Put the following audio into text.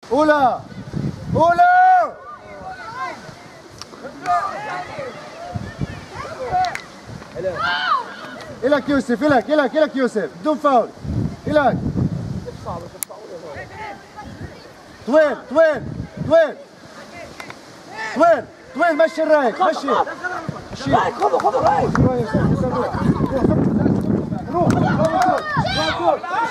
أولى أولى إلك يوسف، إلك يوسف بدون فاول. إلك طويل طويل طويل طويل طويل. مشي الرايك، مشي رايك، خذوا رايك. روح روح روح روح